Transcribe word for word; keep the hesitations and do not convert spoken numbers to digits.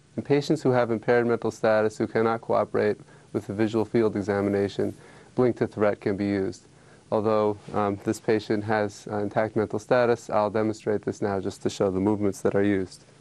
In patients who have impaired mental status who cannot cooperate with the visual field examination, BlinkToThreat can be used. Although um, this patient has uh, intact mental status, I'll demonstrate this now just to show the movements that are used.